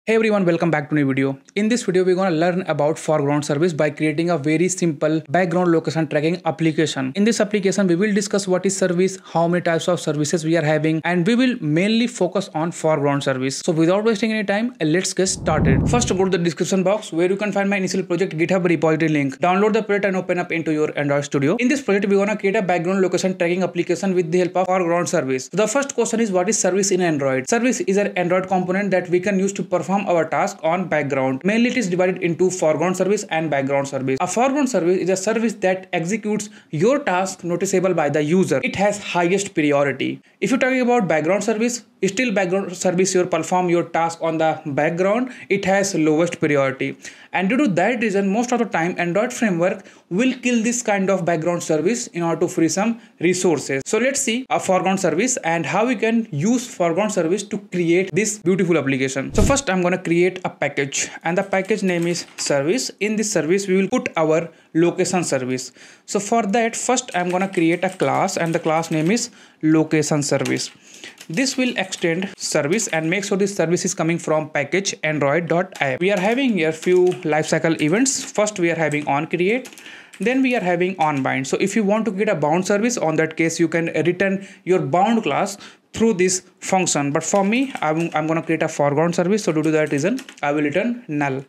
Hey everyone, welcome back to new video. In this video, we're gonna learn about foreground service by creating a very simple background location tracking application. In this application, we will discuss what is service, how many types of services we are having, and we will mainly focus on foreground service. So without wasting any time, let's get started. First, go to the description box where you can find my initial project GitHub repository link. Download the project and open up into your Android Studio. In this project, we're gonna create a background location tracking application with the help of foreground service. The first question is what is service in Android? Service is an Android component that we can use to perform our task on background. Mainly it is divided into foreground service and background service. A foreground service is a service that executes your task noticeable by the user. It has highest priority. If you're talking about background service, still background service you perform your task on the background, it has lowest priority. And due to that reason, most of the time Android framework will kill this kind of background service in order to free some resources. So let's see a foreground service and how we can use foreground service to create this beautiful application. So first I'm going to create a package and the package name is service. In this service we will put our location service. So for that, first I'm going to create a class and the class name is location service. This will extend service and make sure this service is coming from package android.app. We are having here few lifecycle events. First we are having on create, then we are having on bind. So if you want to get a bound service, on that case you can return your bound class through this function. But for me, I'm going to create a foreground service. So due to that reason, I will return null.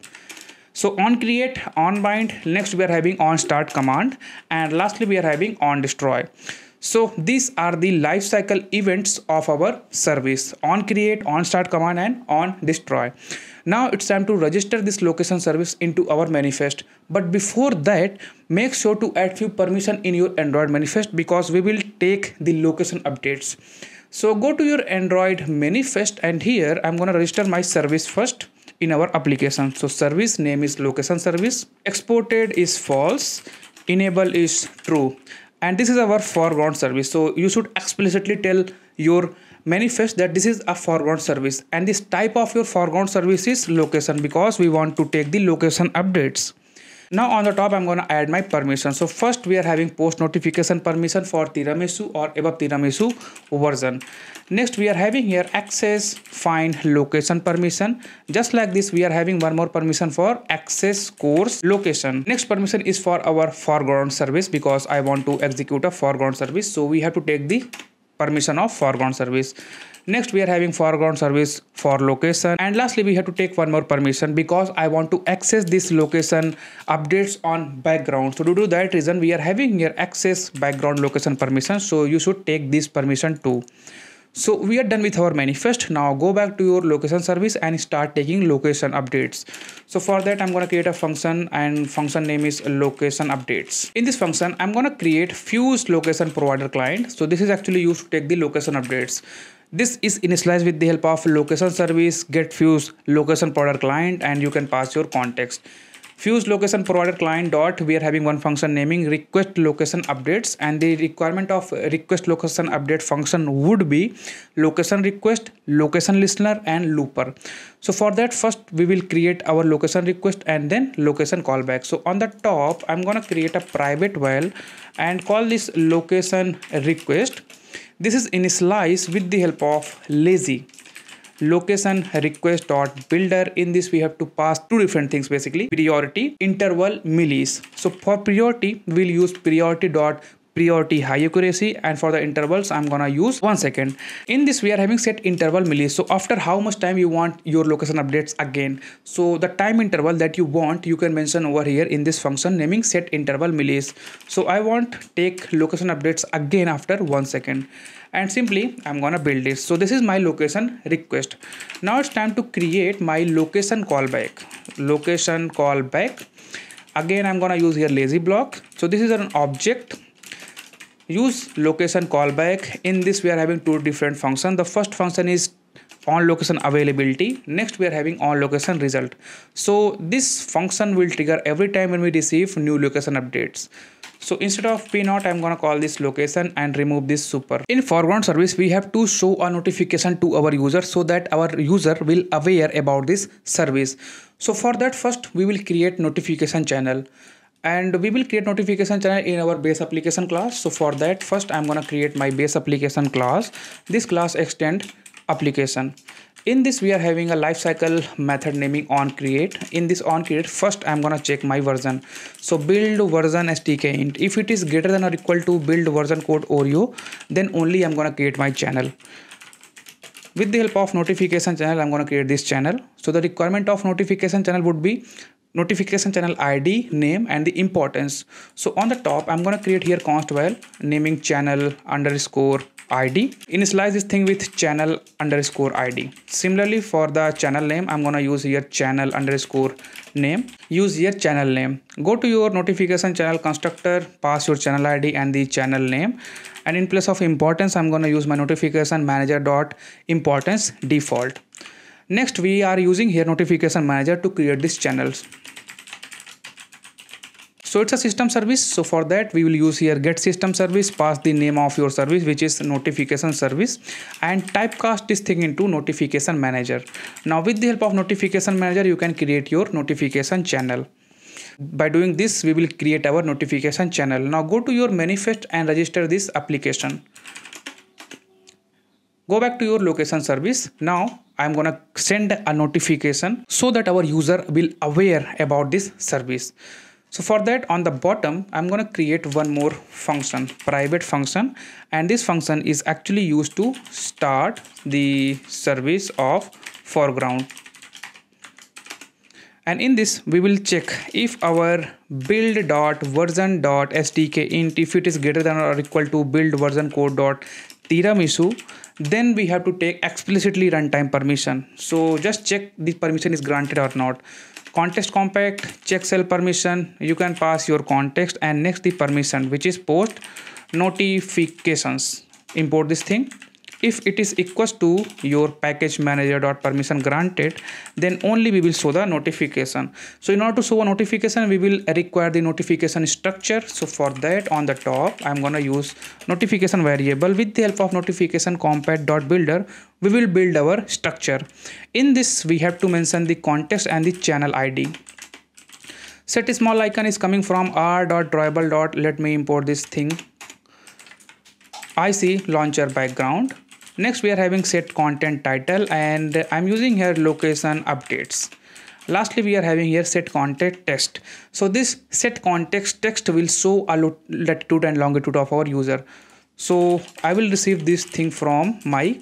So on create, on bind, next we are having on start command, and lastly we are having on destroy. So these are the lifecycle events of our service: on create, on start command, and on destroy. Now it's time to register this location service into our manifest. But before that, make sure to add few permission in your Android manifest because we will take the location updates. So go to your Android manifest and here I'm going to register my service first in our application. So service name is location service, exported is false, enable is true. And this is our foreground service. So you should explicitly tell your manifest that this is a foreground service and this type of your foreground service is location because we want to take the location updates. Now on the top, I'm going to add my permission. So first we are having post notification permission for Tiramisu or above Tiramisu version. Next we are having here access find location permission. Just like this, we are having one more permission for access course location. Next permission is for our foreground service because I want to execute a foreground service. So we have to take the permission of foreground service. Next we are having foreground service for location, and lastly we have to take one more permission because I want to access this location updates on background. So due to that reason we are having here access background location permission. So you should take this permission too. So we are done with our manifest. Now go back to your location service and start taking location updates. So for that, I'm going to create a function and function name is location updates. In this function, I'm going to create fuse location provider client. So this is actually used to take the location updates. This is initialized with the help of location service, get fuse location provider client, and you can pass your context. Fuse location provider client dot, we are having one function naming request location updates, and the requirement of request location update function would be location request, location listener, and looper. So for that, first we will create our location request and then location callback. So on the top, I'm going to create a private while and call this location request. This is initialized with the help of lazy location request dot builder. In this we have to pass two different things, basically priority, interval, millis. So for priority we'll use priority dot priority high accuracy, and for the intervals I'm gonna use 1 second. In this we are having set interval millis. So after how much time you want your location updates again, so the time interval that you want you can mention over here in this function naming set interval millis. So I want take location updates again after 1 second, and simply I'm gonna build this. So this is my location request. Now it's time to create my location callback. Location callback, again I'm gonna use here lazy block. So this is an object, use location callback. In this we are having two different functions. The first function is on location availability. Next we are having on location result. So this function will trigger every time when we receive new location updates. So instead of p0, I'm going to call this location and remove this super. In foreground service, we have to show a notification to our user so that our user will aware about this service. So for that, first we will create notification channel. And we will create notification channel in our base application class. So for that, first I'm going to create my base application class. This class extend application. In this we are having a lifecycle method naming onCreate. In this onCreate, first I'm gonna check my version. So build version STK int. If it is greater than or equal to build version code Oreo, then only I'm gonna create my channel. With the help of notification channel, I'm gonna create this channel. So the requirement of notification channel would be notification channel ID, name, and the importance. So on the top, I'm gonna create here const val naming channel underscore ID. Initialize this thing with channel underscore ID. Similarly, for the channel name, I'm gonna use here channel underscore name. Use here channel name. Go to your notification channel constructor, pass your channel ID and the channel name. And in place of importance, I'm gonna use my notification manager dot importance default. Next, we are using here notification manager to create these channels. So it's a system service. So for that, we will use here get system service, pass the name of your service, which is notification service, and typecast this thing into notification manager. Now with the help of notification manager, you can create your notification channel. By doing this, we will create our notification channel. Now go to your manifest and register this application. Go back to your location service. Now I'm gonna send a notification so that our user will aware about this service. So for that, on the bottom, I'm gonna create one more function, private function, and this function is actually used to start the service of foreground. And in this, we will check if our build.version.stk int, if it is greater than or equal to build version code.tiramisu, then we have to take explicitly runtime permission. So just check the permission is granted or not. Context compact, check cell permission, you can pass your context, and next the permission, which is post notifications. Import this thing. If it is equals to your package manager dot permission granted, then only we will show the notification. So in order to show a notification, we will require the notification structure. So for that, on the top, I'm gonna use notification variable. With the help of notification compact dot builder, we will build our structure. In this, we have to mention the context and the channel ID. Set small icon is coming from r.drawable. Let me import this thing. IC launcher background. Next, we are having set content title, and I'm using here location updates. Lastly, we are having here set context text. So this set context text will show a latitude and longitude of our user. So I will receive this thing from my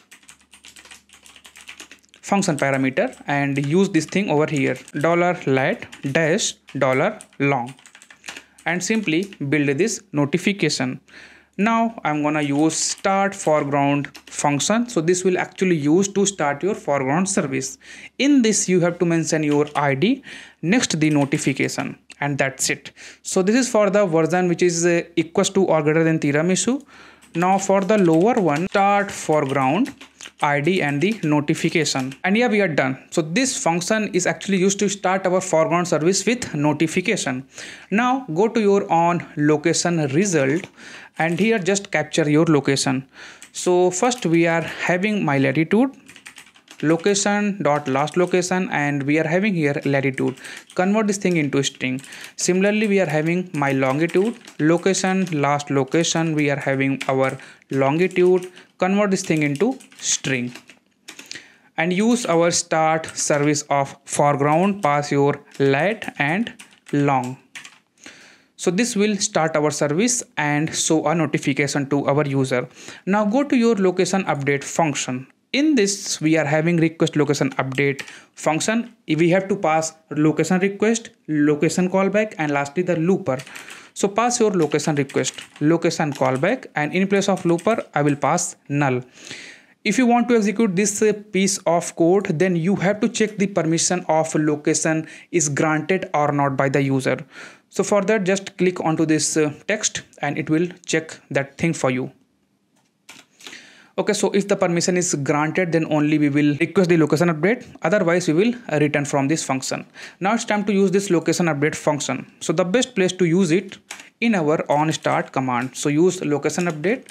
function parameter and use this thing over here, $lat dash $long, and simply build this notification. Now I'm gonna use start foreground function. So this will actually use to start your foreground service. In this, you have to mention your ID, next the notification, and that's it. So this is for the version which is equals to or greater than tiramisu. Now for the lower one, start foreground ID and the notification, and yeah, we are done. So this function is actually used to start our foreground service with notification. Now go to your on location result, and here just capture your location. So first we are having my latitude, location dot last location, and we are having here latitude. Convert this thing into string. Similarly, we are having my longitude, location last location, we are having our longitude. Convert this thing into string and use our start service of foreground, pass your lat and long. So this will start our service and show a notification to our user. Now go to your location update function. In this, we are having request location update function. We have to pass location request, location callback, and lastly the looper. So pass your location request, location callback, and in place of looper, I will pass null. If you want to execute this piece of code, then you have to check the permission of location is granted or not by the user. So for that, just click onto this text and it will check that thing for you. Okay, so if the permission is granted, then only we will request the location update. Otherwise, we will return from this function. Now it's time to use this location update function. So the best place to use it in our on start command. So use location update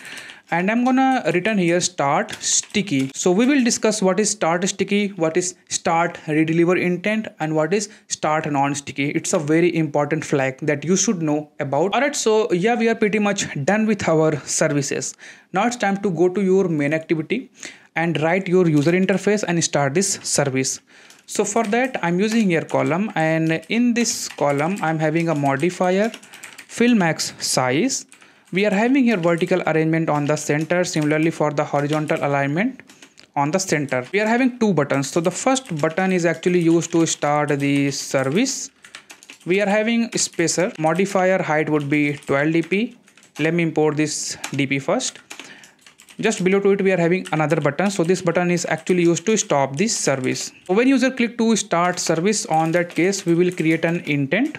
and I'm gonna return here start sticky. So we will discuss what is start sticky, what is start redeliver intent, and what is start non-sticky. It's a very important flag that you should know about. Alright, so yeah, we are pretty much done with our services. Now it's time to go to your main activity and write your user interface and start this service. So for that I'm using here column, and in this column I'm having a modifier fill max size. We are having here vertical arrangement on the center, similarly for the horizontal alignment on the center. We are having two buttons. So the first button is actually used to start the service. We are having spacer, modifier height would be 12 dp. Let me import this dp first. Just below to it we are having another button. So this button is actually used to stop this service. So when user click to start service, on that case we will create an intent.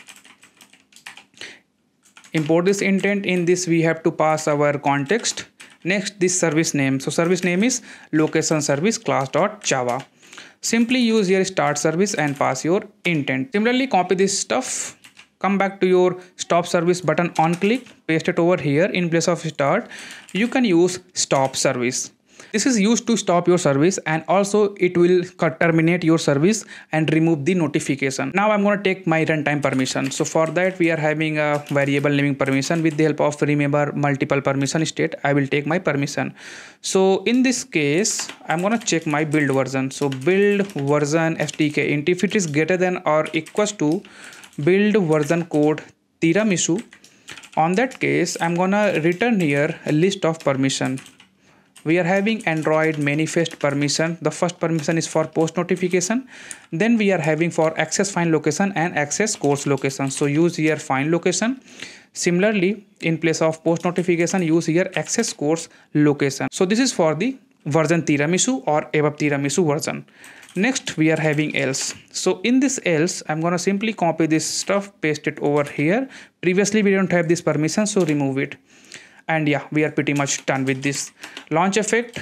Import this intent. In this we have to pass our context. Next, this service name. So service name is location service class.java. Simply use your start service and pass your intent. Similarly, copy this stuff. Come back to your stop service button on click. Paste it over here. In place of start, you can use stop service. This is used to stop your service, and also it will terminate your service and remove the notification. Now I'm going to take my runtime permission. So for that we are having a variable naming permission. With the help of remember multiple permission state, I will take my permission. So in this case I'm going to check my build version. So build version stk int, if it is greater than or equals to build version code tiramisu, on that case I'm gonna return here a list of permission. We are having Android manifest permission. The first permission is for post notification. Then we are having for access find location and access course location. So use here find location. Similarly, in place of post notification, use here access course location. So this is for the version tiramisu or above tiramisu version. Next we are having else. So in this else, I'm gonna simply copy this stuff, paste it over here. Previously we don't have this permission, so remove it. And yeah, we are pretty much done with this. Launch effect,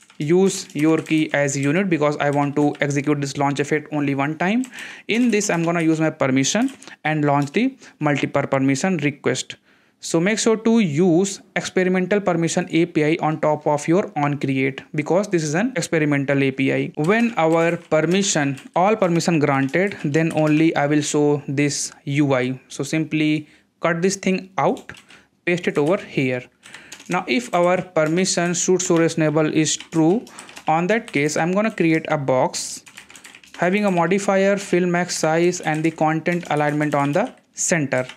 use your key as unit because I want to execute this launch effect only one time. In this I'm gonna use my permission and launch the multiple permission request. So make sure to use experimental permission API on top of your on create, because this is an experimental API. When our permission, all permission granted, then only I will show this UI. So simply cut this thing out, paste it over here. Now if our permission should show reasonable is true, on that case I'm gonna create a box having a modifier fill max size and the content alignment on the center.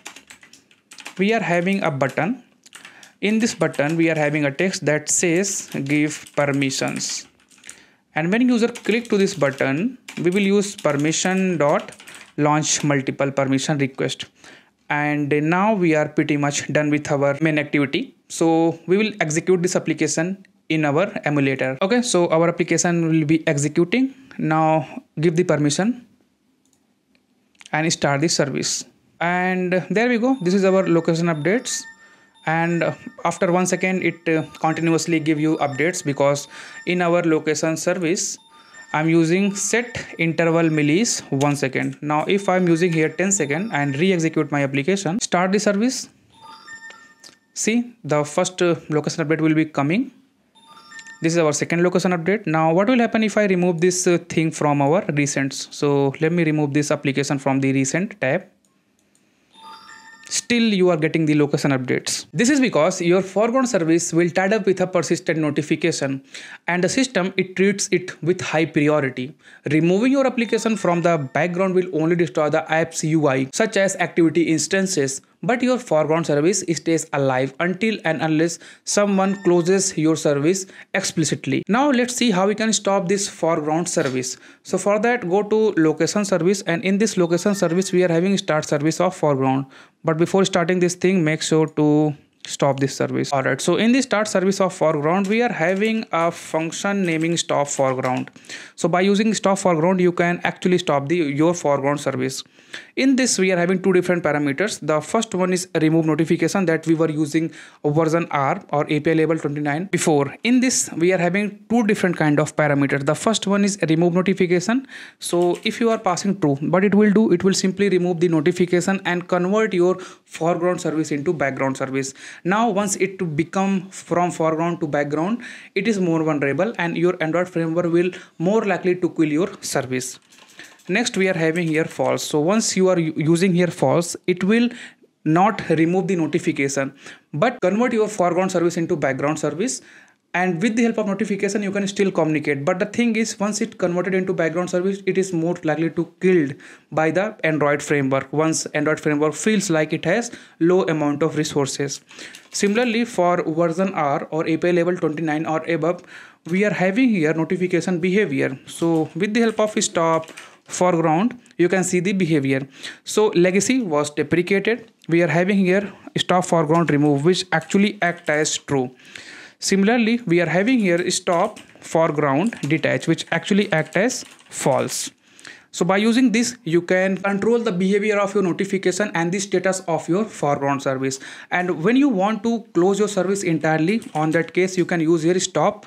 We are having a button. In this button we are having a text that says give permissions, and when user click to this button we will use permission dot launch multiple permission request. And now we are pretty much done with our main activity. So we will execute this application in our emulator. Okay, so our application will be executing. Now give the permission and start the service. And there we go. This is our location updates. And after 1 second it continuously give you updates, because in our location service I'm using set interval millis 1 second. Now if I'm using here 10 seconds and re-execute my application, start the service, see the first location update will be coming. This is our second location update. Now what will happen if I remove this thing from our recents? So let me remove this application from the recent tab. Still you are getting the location updates. This is because your foreground service will tied up with a persistent notification, and the system it treats it with high priority. Removing your application from the background will only destroy the app's UI, such as activity instances, but your foreground service stays alive until and unless someone closes your service explicitly. Now let's see how we can stop this foreground service. So for that, go to location service, and in this location service we are having start service of foreground. But before starting this thing, make sure to stop this service. Alright, so in the start service of foreground we are having a function naming stop foreground. So by using stop foreground you can actually stop your foreground service. In this we are having two different parameters. The first one is remove notification, that we were using version R or API label 29 before. In this we are having two different kind of parameters. The first one is remove notification. So if you are passing true, what it will do, it will simply remove the notification and convert your foreground service into background service. Now once it to become from foreground to background, it is more vulnerable and your Android framework will more likely to kill your service. Next we are having here false. So once you are using here false, it will not remove the notification but convert your foreground service into background service, and with the help of notification you can still communicate. But the thing is, once it converted into background service, it is more likely to killed by the Android framework once Android framework feels like it has low amount of resources. Similarly, for version R or API level 29 or above, we are having here notification behavior. So with the help of stop foreground, you can see the behavior. So legacy was deprecated. We are having here stop foreground remove, which actually act as true. Similarly, we are having here stop foreground detach, which actually act as false. So by using this, you can control the behavior of your notification and the status of your foreground service. And when you want to close your service entirely, on that case, you can use here stop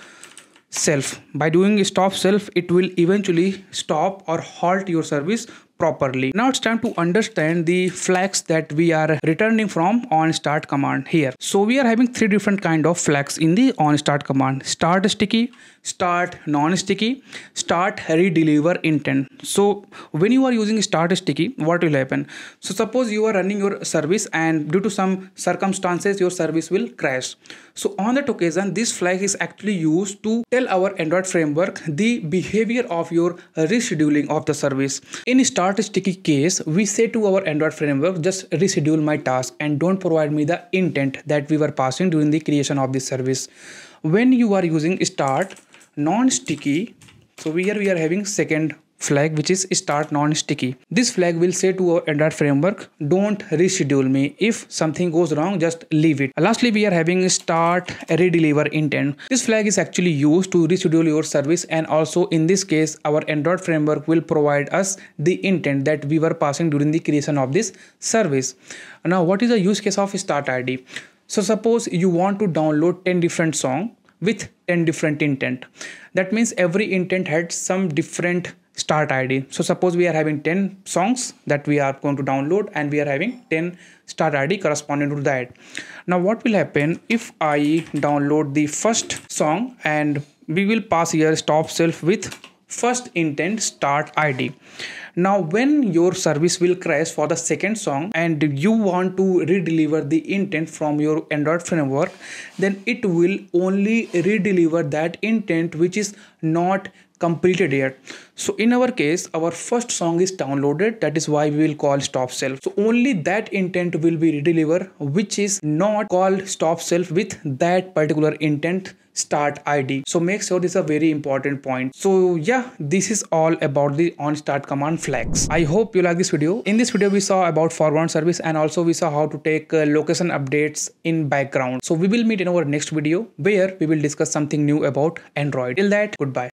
self. By doing stop self, it will eventually stop or halt your service properly. Now it's time to understand the flags that we are returning from on start command here. So we are having three different kind of flags in the on start command: start sticky, start non-sticky, start redeliver intent. So when you are using start sticky, what will happen? So suppose you are running your service and due to some circumstances your service will crash. So on that occasion, this flag is actually used to tell our Android framework the behavior of your rescheduling of the service. In start sticky case, we say to our Android framework, just reschedule my task and don't provide me the intent that we were passing during the creation of this service. When you are using start non-sticky, so here we are having second flag, which is start non-sticky. This flag will say to our Android framework, don't reschedule me. If something goes wrong, just leave it. Lastly, we are having start redeliver intent. This flag is actually used to reschedule your service, and also in this case, our Android framework will provide us the intent that we were passing during the creation of this service. Now, what is the use case of start ID? So suppose you want to download 10 different songs with 10 different intent. That means every intent had some different start ID. So suppose we are having 10 songs that we are going to download and we are having 10 start ID corresponding to that. Now what will happen if I download the first song and we will pass here stop self with first intent start ID. Now when your service will crash for the second song and you want to redeliver the intent from your Android framework, then it will only redeliver that intent which is not completed yet. So in our case, our first song is downloaded, that is why we will call stop self. So only that intent will be redelivered which is not called stop self with that particular intent start ID. So make sure this is a very important point. So yeah, this is all about the on start command flags. I hope you like this video. In this video we saw about foreground service and also we saw how to take location updates in background. So we will meet in our next video where we will discuss something new about Android. Till that, goodbye.